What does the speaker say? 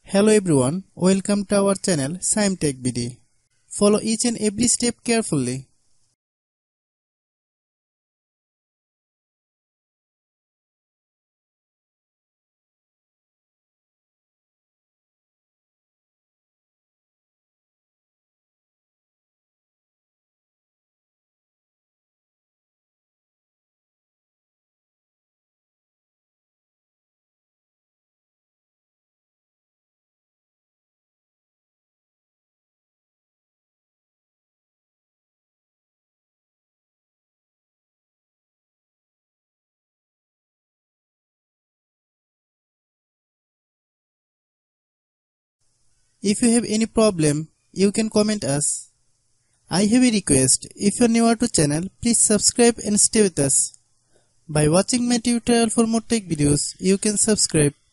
Hello everyone, welcome to our channel Shaem TechBD. Follow each and every step carefully. If you have any problem, you can comment us. I have a request, if you are newer to channel, please subscribe and stay with us. By watching my tutorial for more tech videos, you can subscribe